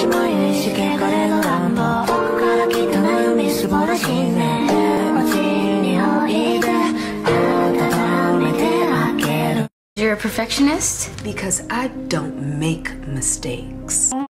も有意識彼の願望どこから来た悩みすぼら信念街においで温めてあげる You're a perfectionist? Because I don't make mistakes.